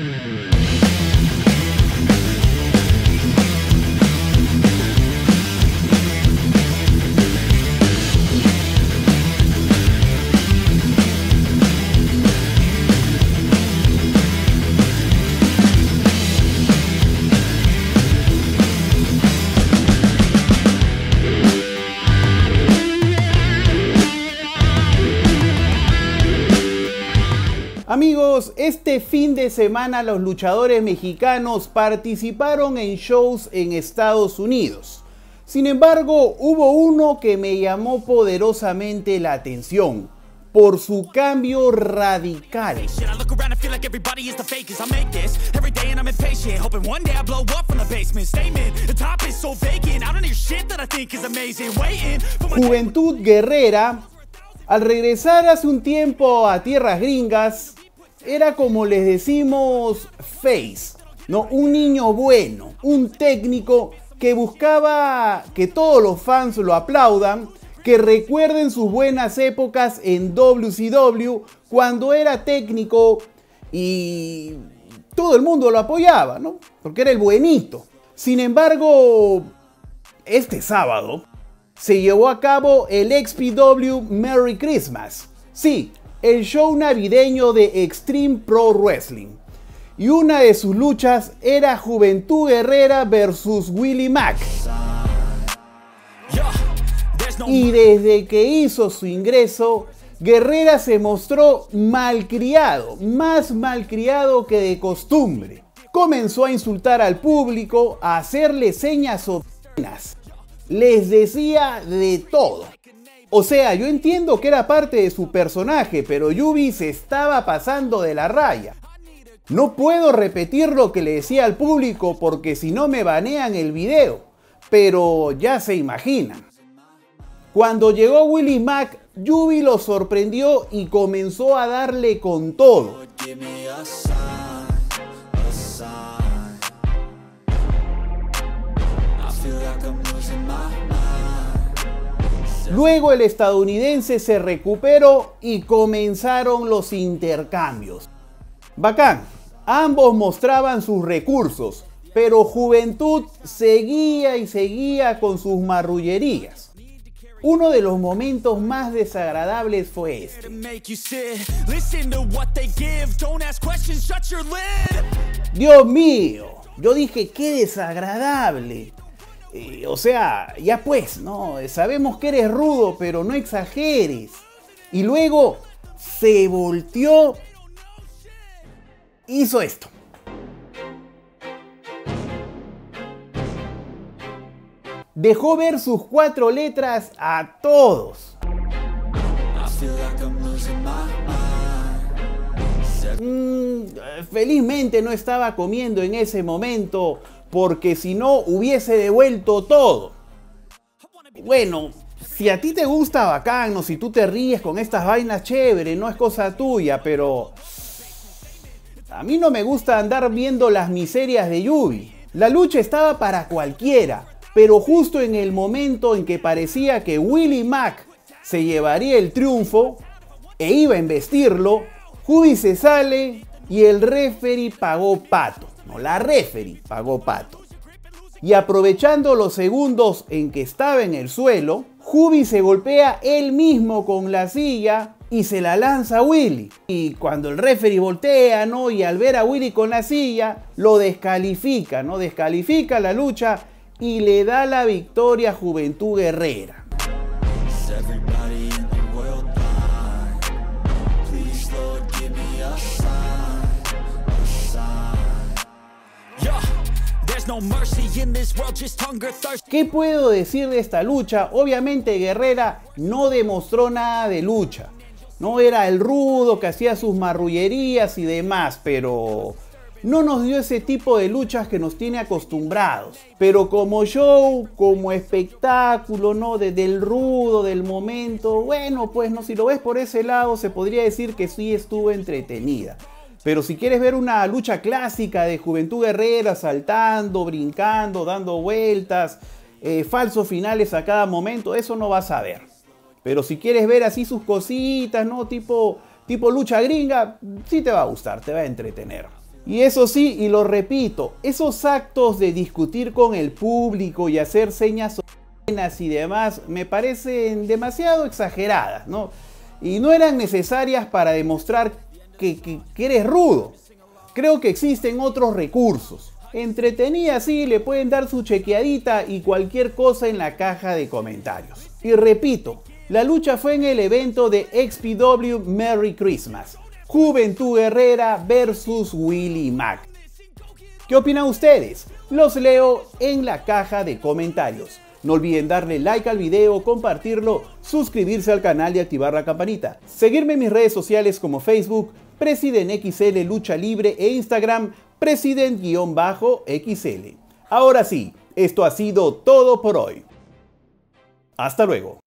Amigos, este fin de semana los luchadores mexicanos participaron en shows en Estados Unidos. Sin embargo, hubo uno que me llamó poderosamente la atención por su cambio radical. Juventud Guerrera, al regresar hace un tiempo a tierras gringas, era como les decimos face, ¿no? Un niño bueno, un técnico que buscaba que todos los fans lo aplaudan, que recuerden sus buenas épocas en WCW cuando era técnico y todo el mundo lo apoyaba, ¿no? Porque era el buenito. Sin embargo, este sábado se llevó a cabo el XPW Merry Christmas. Sí, el show navideño de Extreme Pro Wrestling. Y una de sus luchas era Juventud Guerrera versus Willie Mack. Y desde que hizo su ingreso, Guerrera se mostró malcriado, más malcriado que de costumbre. Comenzó a insultar al público, a hacerle señas obscenas. Les decía de todo. O sea, yo entiendo que era parte de su personaje, pero Yubi se estaba pasando de la raya. No puedo repetir lo que le decía al público porque si no me banean el video, pero ya se imaginan. Cuando llegó Willie Mack, Yubi lo sorprendió y comenzó a darle con todo. Luego el estadounidense se recuperó y comenzaron los intercambios. Bacán, ambos mostraban sus recursos, pero Juventud seguía y seguía con sus marrullerías. Uno de los momentos más desagradables fue este. Dios mío, yo dije qué desagradable. O sea, ya pues, ¿no? Sabemos que eres rudo, pero no exageres. Y luego se volteó, hizo esto. Dejó ver sus 4 letras a todos. Felizmente no estaba comiendo en ese momento, porque si no hubiese devuelto todo. Bueno, si a ti te gusta, bacán, o si tú te ríes con estas vainas, chévere, no es cosa tuya, pero a mí no me gusta andar viendo las miserias de Yubi. La lucha estaba para cualquiera, pero justo en el momento en que parecía que Willie Mack se llevaría el triunfo e iba a embestirlo, Yubi se sale y el referee pagó pato. No, la referee pagó pato. Y aprovechando los segundos en que estaba en el suelo, Yubi se golpea él mismo con la silla y se la lanza a Willie. Y cuando el referee voltea, ¿no? Y al ver a Willie con la silla, lo descalifica, ¿no? Descalifica la lucha y le da la victoria a Juventud Guerrera. ¿Qué puedo decir de esta lucha? Obviamente Guerrera no demostró nada de lucha. No era el rudo que hacía sus marrullerías y demás, pero no nos dio ese tipo de luchas que nos tiene acostumbrados. Pero como show, como espectáculo, ¿no? Del rudo, del momento, bueno, pues no, si lo ves por ese lado, se podría decir que sí estuvo entretenida. Pero si quieres ver una lucha clásica de Juventud Guerrera saltando, brincando, dando vueltas, falsos finales a cada momento, eso no vas a ver. Pero si quieres ver así sus cositas, ¿no? Tipo lucha gringa, sí te va a gustar, te va a entretener. Y eso sí, y lo repito, esos actos de discutir con el público y hacer señas obscenas y demás me parecen demasiado exageradas, ¿no? Y no eran necesarias para demostrar que eres rudo. Creo que existen otros recursos. Entretenida, sí, le pueden dar su chequeadita y cualquier cosa en la caja de comentarios. Y repito, la lucha fue en el evento de XPW Merry Christmas. Juventud Guerrera versus Willie Mack. ¿Qué opinan ustedes? Los leo en la caja de comentarios. No olviden darle like al video, compartirlo, suscribirse al canal y activar la campanita. Seguirme en mis redes sociales como Facebook, PresidentXL Lucha Libre e Instagram, President_XL. Ahora sí, esto ha sido todo por hoy. Hasta luego.